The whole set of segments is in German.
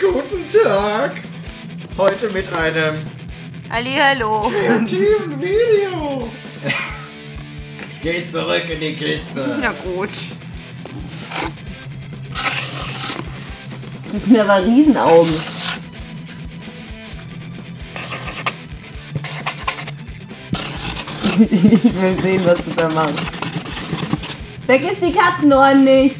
Guten Tag! Heute mit einem Hallihallo. kreativen Video. Geht zurück in die Kiste. Na gut. Das sind aber Riesenaugen. Ich will sehen, was du da machst. Vergiss die Katzenohren nicht.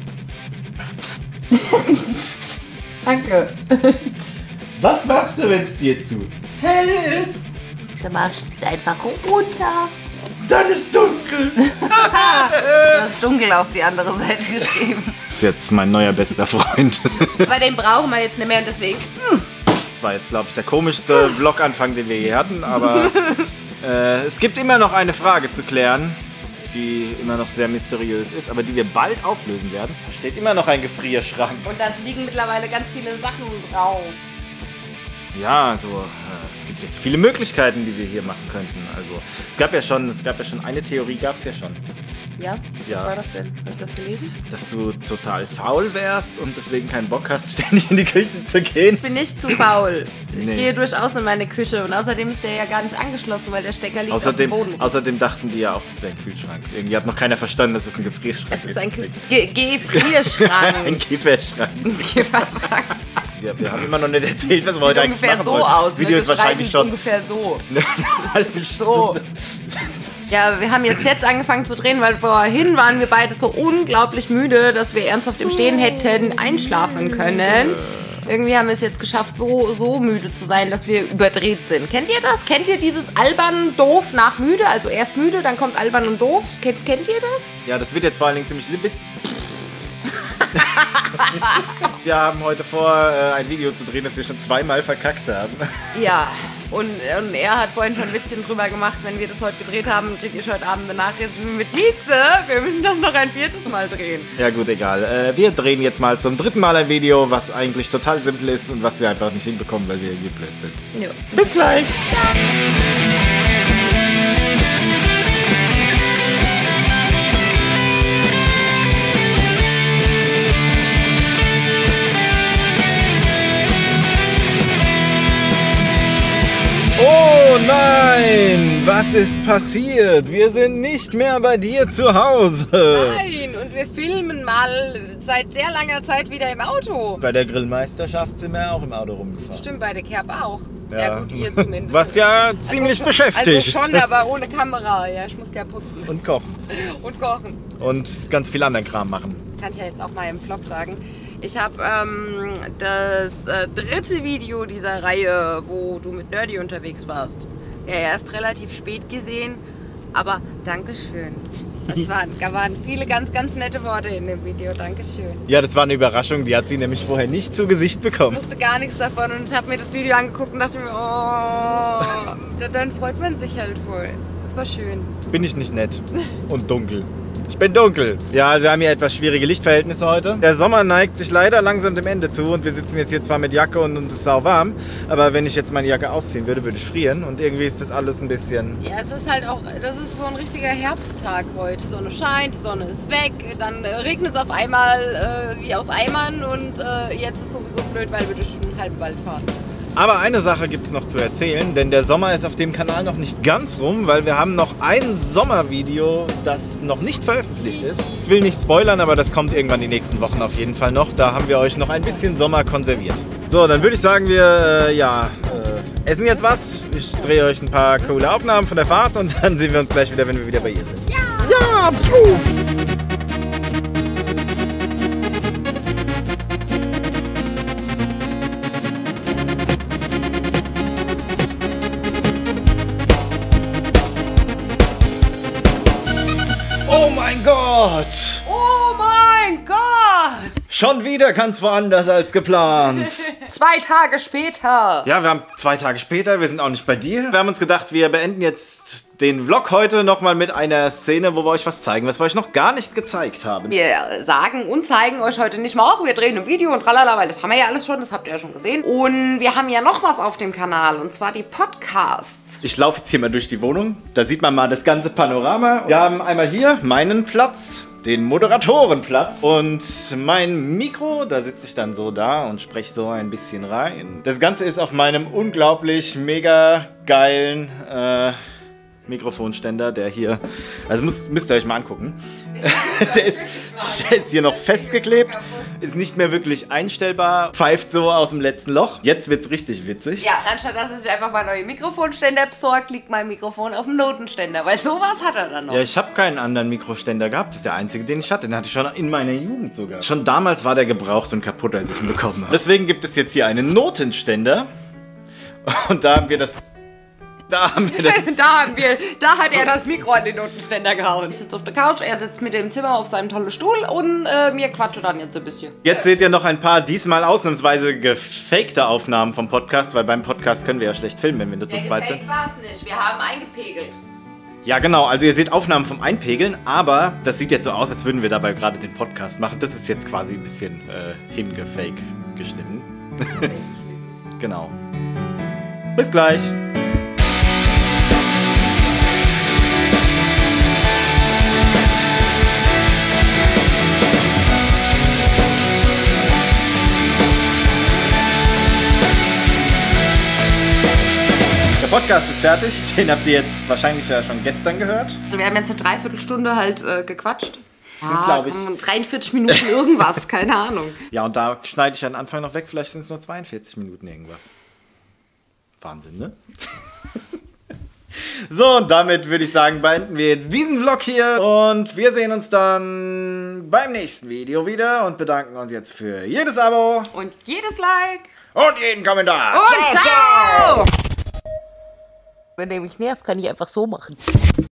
Danke. Was machst du, wenn es dir zu hell ist? Du machst einfach runter. Dann ist dunkel. Du hast dunkel auf die andere Seite geschrieben. Das ist jetzt mein neuer bester Freund. Aber den brauchen wir jetzt nicht mehr und deswegen. Das war jetzt, glaube ich, der komischste Vlog-Anfang, den wir je hatten, aber es gibt immer noch eine Frage zu klären, die immer noch sehr mysteriös ist, aber die wir bald auflösen werden. Da steht immer noch ein Gefrierschrank. Und da liegen mittlerweile ganz viele Sachen drauf. Ja, also es gibt jetzt viele Möglichkeiten, die wir hier machen könnten. Also es gab ja schon eine Theorie, gab es ja schon. Ja? Ja. Was war das denn? Hast du das gelesen? Dass du total faul wärst und deswegen keinen Bock hast, ständig in die Küche zu gehen. Ich bin nicht zu faul. Ich Nee. gehe durchaus in meine Küche und außerdem ist der ja gar nicht angeschlossen, weil der Stecker liegt auf dem Boden. Außerdem dachten die ja auch, das wäre ein Kühlschrank. Irgendwie hat noch keiner verstanden, dass es ein Gefrierschrank Es ist ein ein Gefrierschrank. Kieferschrank. Gefrierschrank. Wir haben immer noch nicht erzählt, was wir heute Sieht eigentlich ungefähr machen so wollen. aus. Das Video ist wahrscheinlich schon ungefähr so. eine halbe So. Stunde. Ja, wir haben jetzt angefangen zu drehen, weil vorhin waren wir beide so unglaublich müde, dass wir ernsthaft im Stehen hätten einschlafen können. Irgendwie haben wir es jetzt geschafft, so müde zu sein, dass wir überdreht sind. Kennt ihr das? Kennt ihr dieses albern, doof nach müde? Also erst müde, dann kommt albern und doof. Kennt ihr das? Ja, das wird jetzt vor allen Dingen ziemlich witzig. Wir haben heute vor, ein Video zu drehen, das wir schon zweimal verkackt haben. Ja. Und er hat vorhin schon Witzchen drüber gemacht, wenn wir das heute gedreht haben, kriegt ihr heute Abend eine Nachricht mit Vize. Wir müssen das noch ein 4. Mal drehen. Ja gut, egal. Wir drehen jetzt mal zum 3. Mal ein Video, was eigentlich total simpel ist und was wir einfach nicht hinbekommen, weil wir irgendwie blöd sind. Ja. Bis gleich! Oh nein! Was ist passiert? Wir sind nicht mehr bei dir zu Hause. Nein, und wir filmen mal seit sehr langer Zeit wieder im Auto. Bei der Grillmeisterschaft sind wir auch im Auto rumgefahren. Stimmt, bei der Kerb auch. Ja gut, ihr zumindest. Was ja ziemlich beschäftigt. Also schon, aber ohne Kamera. Ja, ich muss ja putzen. Und kochen. Und kochen. Und ganz viel anderen Kram machen. Kann ich ja jetzt auch mal im Vlog sagen. Ich habe das 3. Video dieser Reihe, wo du mit Nerdy unterwegs warst, ja erst relativ spät gesehen, aber Dankeschön. Es waren viele ganz, ganz nette Worte in dem Video. Dankeschön. Ja, das war eine Überraschung. Die hat sie nämlich vorher nicht zu Gesicht bekommen. Ich wusste gar nichts davon und ich habe mir das Video angeguckt und dachte mir, oh, dann freut man sich halt voll. Das war schön. Bin ich nicht nett und dunkel. Ich bin dunkel. Ja, also wir haben hier etwas schwierige Lichtverhältnisse heute. Der Sommer neigt sich leider langsam dem Ende zu und wir sitzen jetzt hier zwar mit Jacke und uns ist sauwarm, aber wenn ich jetzt meine Jacke ausziehen würde, würde ich frieren und irgendwie ist das alles ein bisschen... Ja, es ist halt auch, das ist so ein richtiger Herbsttag heute. Die Sonne scheint, die Sonne ist weg, dann regnet es auf einmal wie aus Eimern und jetzt ist es sowieso blöd, weil wir durch den halben Wald fahren. Aber eine Sache gibt es noch zu erzählen, denn der Sommer ist auf dem Kanal noch nicht ganz rum, weil wir haben noch ein Sommervideo, das noch nicht veröffentlicht ist. Ich will nicht spoilern, aber das kommt irgendwann die nächsten Wochen auf jeden Fall noch. Da haben wir euch noch ein bisschen Sommer konserviert. So, dann würde ich sagen, wir essen jetzt was. Ich drehe euch ein paar coole Aufnahmen von der Fahrt und dann sehen wir uns gleich wieder, wenn wir wieder bei ihr sind. Ja! Ja, pfiuh. Oh mein Gott! Oh mein Gott! Schon wieder ganz woanders als geplant. 2 Tage später. Ja, wir haben 2 Tage später, wir sind auch nicht bei dir. Wir haben uns gedacht, wir beenden jetzt den Vlog heute nochmal mit einer Szene, wo wir euch was zeigen, was wir euch noch gar nicht gezeigt haben. Wir sagen und zeigen euch heute nicht mal auch, wir drehen ein Video und tralala, weil das haben wir ja alles schon, das habt ihr ja schon gesehen. Und wir haben ja noch was auf dem Kanal und zwar die Podcasts. Ich laufe jetzt hier mal durch die Wohnung, da sieht man mal das ganze Panorama. Wir haben einmal hier meinen Platz. den Moderatorenplatz. Und mein Mikro, da sitze ich dann so da und spreche so ein bisschen rein. Das Ganze ist auf meinem unglaublich mega geilen Mikrofonständer, der hier, also müsst ihr euch mal angucken. der ist hier noch festgeklebt, ist nicht mehr wirklich einstellbar, pfeift so aus dem letzten Loch. Jetzt wird's richtig witzig. Ja, anstatt dass er sich einfach mal neue Mikrofonständer besorgt, liegt mein Mikrofon auf dem Notenständer, weil sowas hat er dann noch. Ja, ich habe keinen anderen Mikroständer gehabt, das ist der einzige, den ich hatte. Den hatte ich schon in meiner Jugend sogar. Schon damals war der gebraucht und kaputt, als ich ihn bekommen habe. Deswegen gibt es jetzt hier einen Notenständer und da haben wir das... Da hat er das Mikro an den Notenständer gehauen. Ich sitze auf der Couch, er sitzt mit dem Zimmer auf seinem tollen Stuhl und mir quatsche dann jetzt ein bisschen. Jetzt seht ihr noch ein paar diesmal ausnahmsweise gefakte Aufnahmen vom Podcast, weil beim Podcast können wir ja schlecht filmen, wenn wir nur zu zweit sind. Gefaked war es nicht, wir haben eingepegelt. Ja genau, also ihr seht Aufnahmen vom Einpegeln, aber das sieht jetzt so aus, als würden wir dabei gerade den Podcast machen. Das ist jetzt quasi ein bisschen hingefake geschnitten. Genau. Bis gleich. Der Podcast ist fertig, den habt ihr jetzt wahrscheinlich ja schon gestern gehört. Also wir haben jetzt eine Dreiviertelstunde halt gequatscht. Sind, glaube ich, 43 Minuten irgendwas, keine Ahnung. Ja, und da schneide ich am Anfang noch weg, vielleicht sind es nur 42 Minuten irgendwas. Wahnsinn, ne? So, und damit würde ich sagen, beenden wir jetzt diesen Vlog hier und wir sehen uns dann beim nächsten Video wieder und bedanken uns jetzt für jedes Abo und jedes Like und jeden Kommentar. Und ciao! Wenn der mich nervt, kann ich einfach so machen.